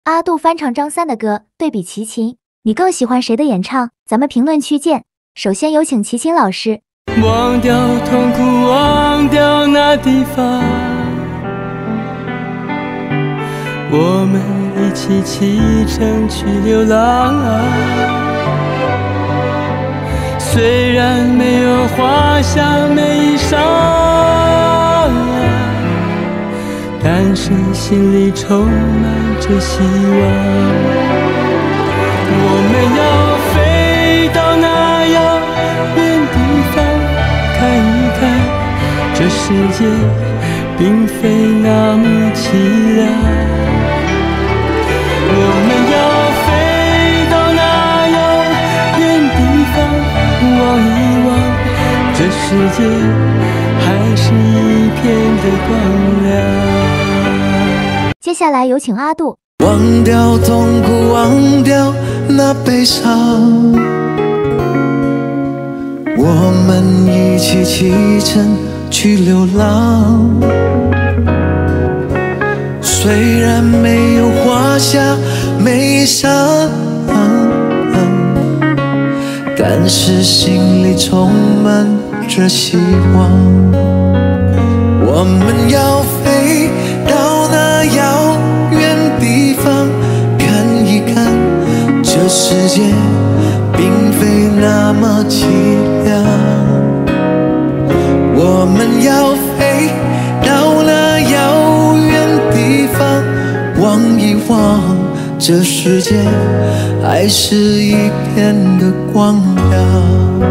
阿杜翻唱张三的歌，对比齐秦，你更喜欢谁的演唱？咱们评论区见。首先有请齐秦老师。 忘掉痛苦，忘掉那地方，我们一起启程去流浪。虽然没有华厦美衣裳，但是心里充满着希望。我们要飞到那遥远地方，看一看这世界并非那么凄凉。我们要飞到那遥远地方，望一望这世界还是一片的光亮。 接下来有请阿杜。 忘掉痛苦，忘掉那悲伤，我们一起启程去流浪。虽然没有华厦美裳，但是心里充满着希望。我们要飞到那遥远地方，看一看这世界并非那么凄凉。我们要飞到那遥远地方，望一望这世界还是一片的光亮。